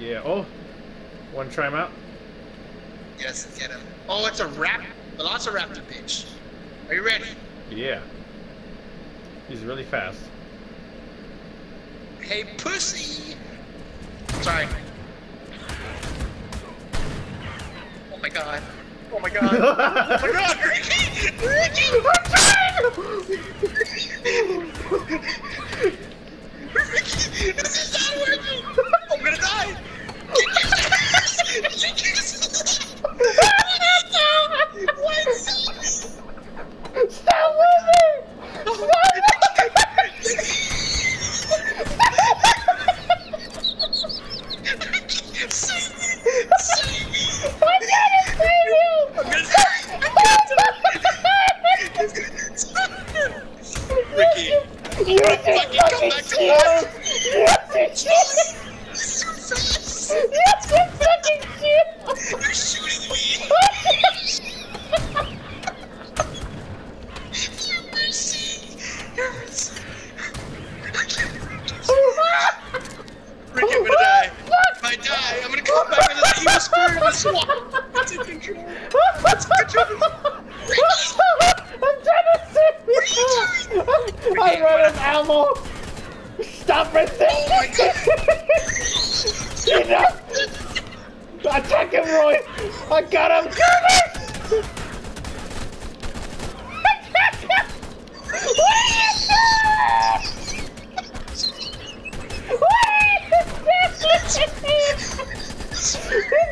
Yeah. Oh, want to try him out? Yes, get him. Oh, it's a Velociraptor, bitch. Are you ready? Yeah. He's really fast. Hey, pussy. Sorry. Oh my god. Oh my god. Oh my god, Ricky! Ricky! I'm trying! Ricky, this is not working! I'm gonna die! Stop moving! Save me! Save me! I'm gonna save you! I'm gonna die! Ricky! You Fucking come back to life! Yes, So fast! yes, you fucking shit! You're shooting me! You're mercy! You're mercy! Ricky, I'm gonna die. If I die, I'm gonna come back with this evil spirit in the swamp. It's in control. It's in control. I'm trying to save you! I'm out of ammo! Stop resisting! Oh my god! Enough! Attack him, Roy! I got him! Attack him! What are you doing? What are you doing?